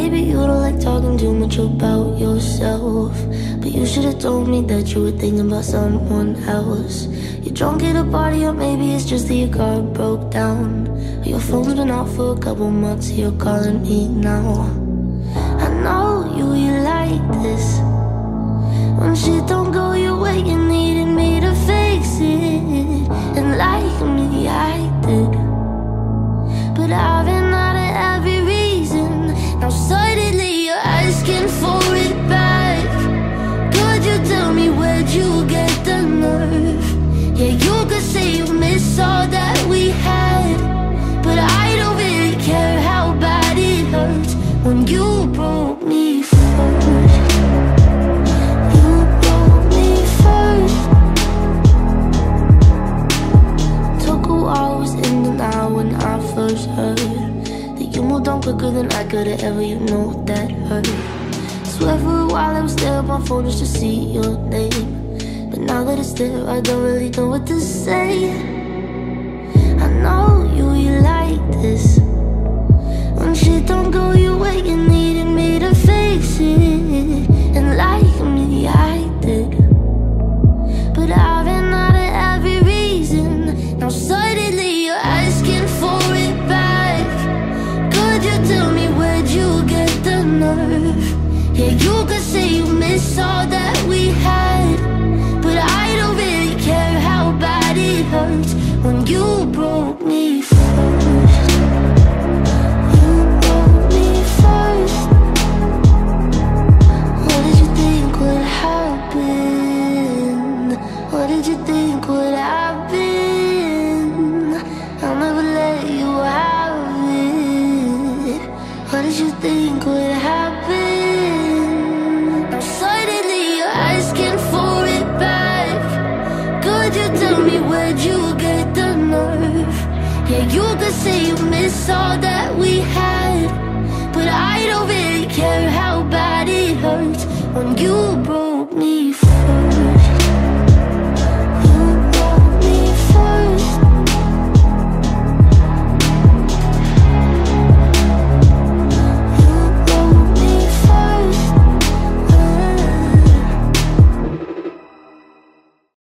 maybe you don't like talking too much about yourself, but you should've told me that you were thinking about someone else. You're drunk at a party, or maybe it's just that your car broke down. Your phone's been out for a couple months, you're calling me now. I know you like this. When shit don't go your way, you needed me to fix it. And like me, I did, but I've been out of every reason. Now suddenly you're asking for it back. Could you tell me where'd you get the nerve? Yeah, you could say you miss all that we had, but I don't really care how bad it hurts when you broke me first. You broke me first. Took a while, was in denial when I first heard that you moved on quicker than I could've ever, you know that hurt. Swear for a while I would stare at my phone just to see your name, but now that it's there, I don't really know what to say. I know you like this. When shit don't go your way, you needed me to fix it. And like me, I did, but I've been out of every reason. Now suddenly you're asking for it back. Could you tell me where'd you get the nerve? Yeah, you could say you miss all that we had, but I don't really care how bad it hurts when you broke me first. You broke me first. What did you think would happen? What did you think would happen? I'll never let you have it. What did you think would happen? Now suddenly you're asking for it back. Could you tell me where'd you get the nerve? Yeah, you could say you miss all that we had, but I don't really care how bad it hurts when you broke